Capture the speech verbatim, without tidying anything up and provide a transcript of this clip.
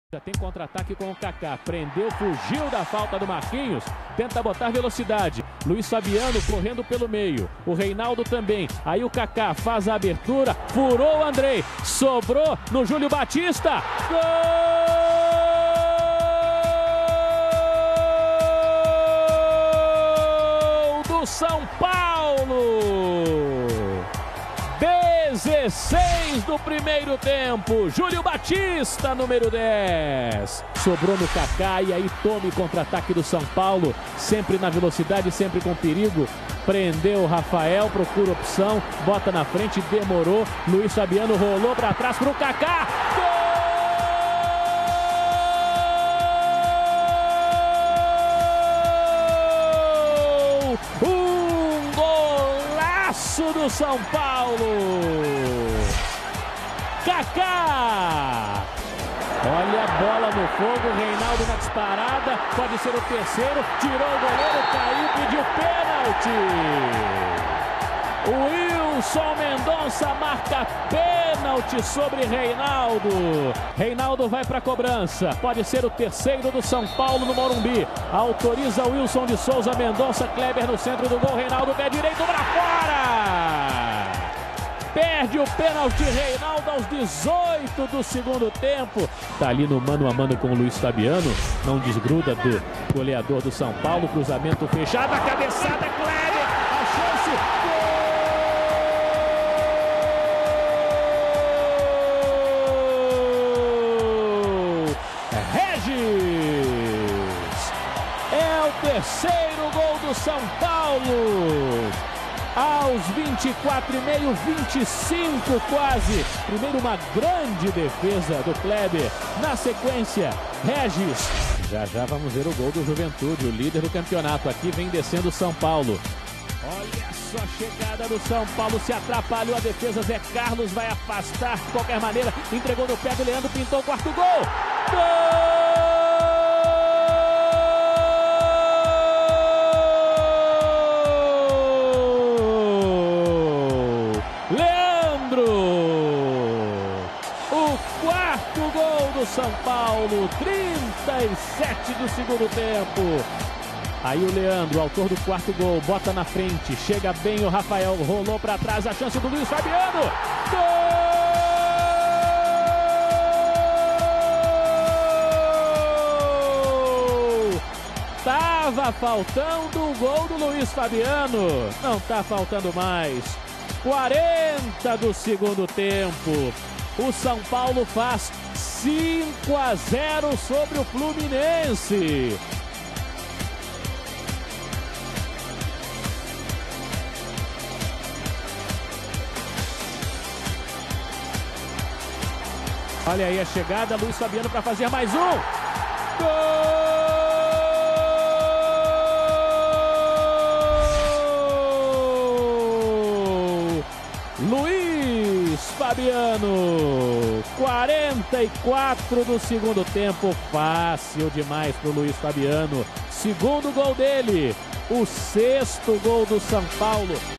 Já tem contra-ataque com o Kaká, prendeu, fugiu da falta do Marquinhos, tenta botar velocidade, Luiz Fabiano correndo pelo meio, o Reinaldo também, aí o Kaká faz a abertura, furou o Andrei, sobrou no Júlio Batista, gol do São Paulo! dezesseis do primeiro tempo, Júlio Batista, número dez. Sobrou no Kaká e aí tome contra-ataque do São Paulo, sempre na velocidade, sempre com perigo. Prendeu o Rafael, procura opção, bota na frente, demorou. Luiz Fabiano rolou para trás para o Kaká. Gol! Um golaço do São Paulo! Kaká! Olha a bola no fogo, Reinaldo na disparada, pode ser o terceiro, tirou o goleiro, caiu, pediu pênalti. O Wilson Mendonça marca pênalti sobre Reinaldo. Reinaldo vai para a cobrança, pode ser o terceiro do São Paulo no Morumbi. Autoriza o Wilson de Souza, Mendonça, Kleber no centro do gol, Reinaldo pé direito para fora. Perde o pênalti, Reinaldo, aos dezoito do segundo tempo. Tá ali no mano a mano com o Luiz Fabiano. Não desgruda do goleador do São Paulo. Cruzamento fechado, a cabeçada, Kleber. A chance. Gol! Regis! É o terceiro gol do São Paulo. Aos vinte e quatro e meio, vinte e cinco quase. Primeiro uma grande defesa do Kleber. Na sequência, Regis. Já já vamos ver o gol do Juventude, o líder do campeonato. Aqui vem descendo o São Paulo. Olha só a chegada do São Paulo. Se atrapalhou a defesa. Zé Carlos vai afastar de qualquer maneira. Entregou no pé do Leandro, pintou o quarto gol. Gol! O quarto gol do São Paulo, trinta e sete do segundo tempo. Aí o Leandro, autor do quarto gol, bota na frente, chega bem o Rafael, rolou para trás, a chance do Luiz Fabiano. Gol! Tava faltando o gol do Luiz Fabiano, não tá faltando mais. quarenta do segundo tempo. O São Paulo faz cinco a zero sobre o Fluminense. Olha aí a chegada, Luiz Fabiano para fazer mais um. Gol! Luiz Fabiano, quarenta e quatro do segundo tempo, fácil demais para o Luiz Fabiano. Segundo gol dele, o sexto gol do São Paulo.